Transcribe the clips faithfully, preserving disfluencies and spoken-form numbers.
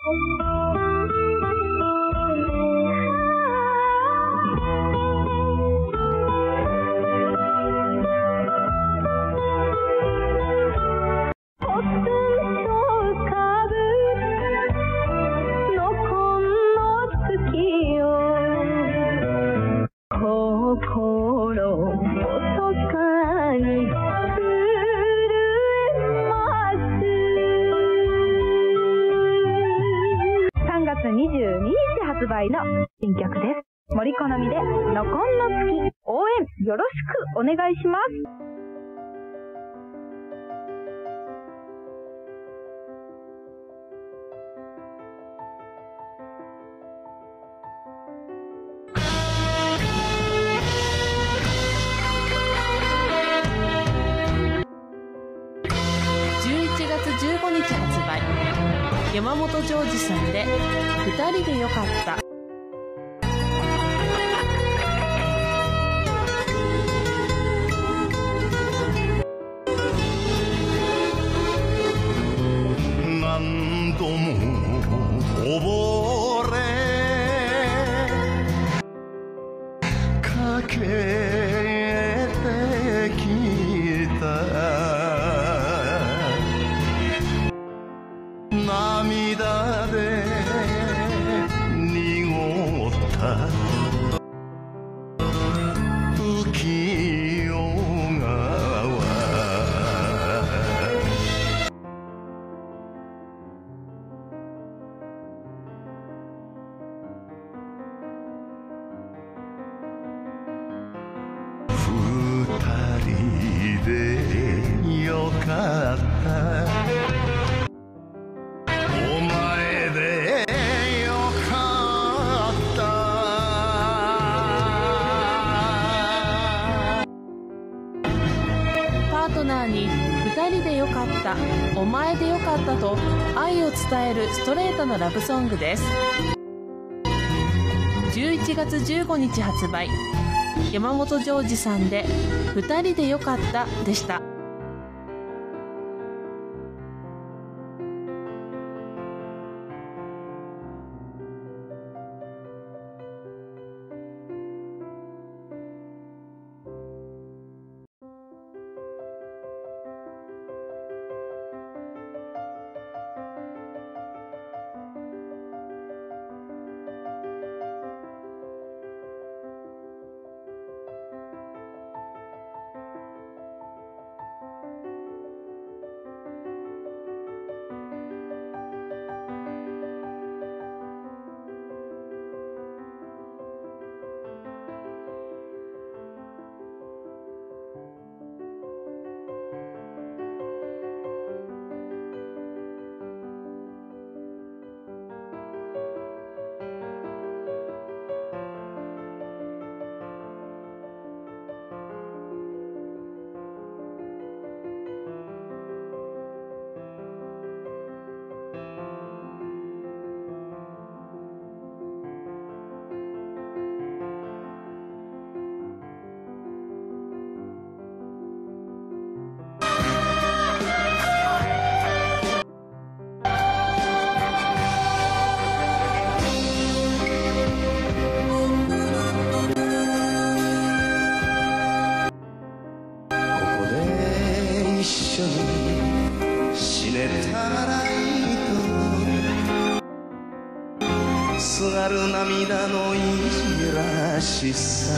にじゅうににち発売の新曲です。森好みで「のこんの月」、応援よろしくお願いします。 じゅういちがつじゅうごにち発売、山本譲二さんで「ふたりでよかった」。 何度も溺れかけてきた涙で濁った浮世川、二人でよかった、お前でよかった。 パートナーにふたりでよかった、お前でよかったと愛を伝えるストレートなラブソングです。じゅういちがつじゅうごにち発売、山本譲二さんで「ふたりでよかった」でした。 死ねたらいいとすがる涙のいじらしさ、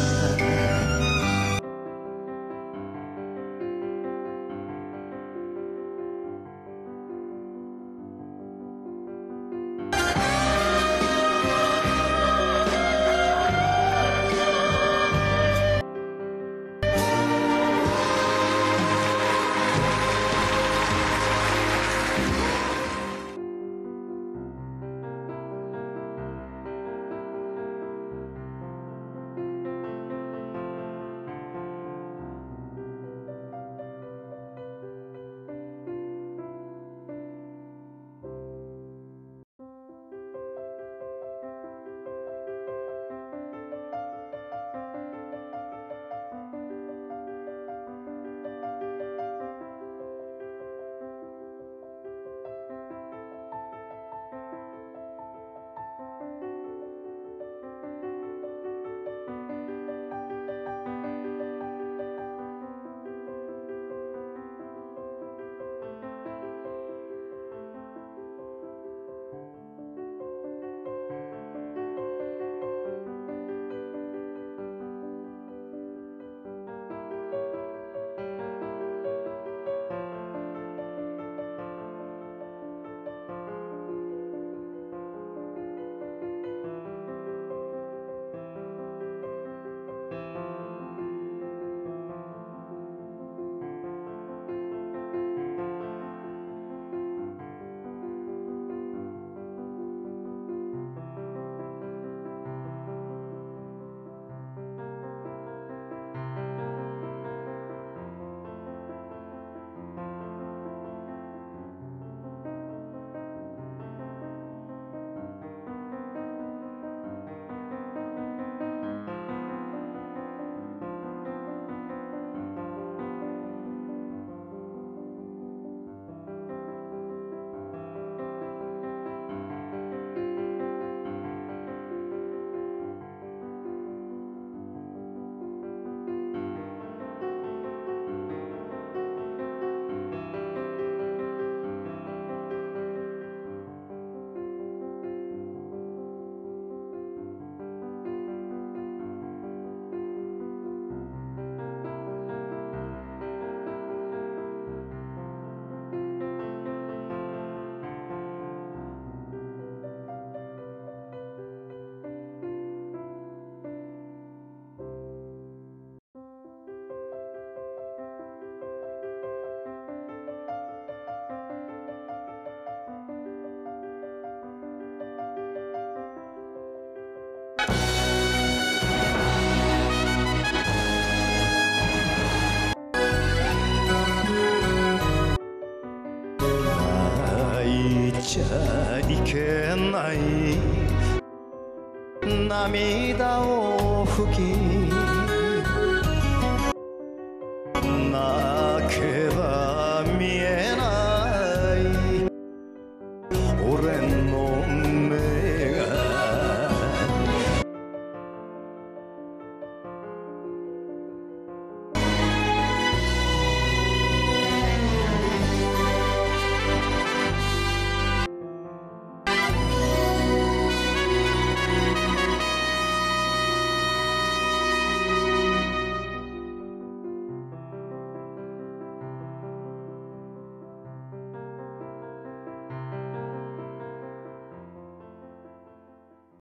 ちゃいけない涙を拭き